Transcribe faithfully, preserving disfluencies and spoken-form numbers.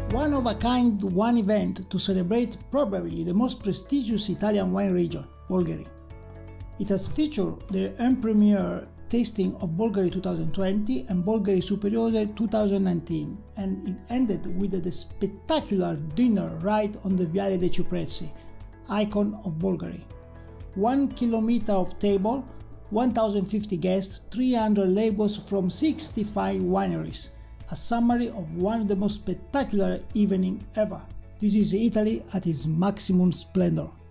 one-of-a-kind wine event to celebrate probably the most prestigious Italian wine region, Bolgheri. It has featured the en-premiere tasting of Bolgheri twenty twenty and Bolgheri Superiore twenty nineteen, and it ended with a spectacular dinner right on the Viale de Cipressi, icon of Bolgheri. One kilometer of table, one thousand fifty guests, three hundred labels from sixty-five wineries. A summary of one of the most spectacular evenings ever. This is Italy at its maximum splendor.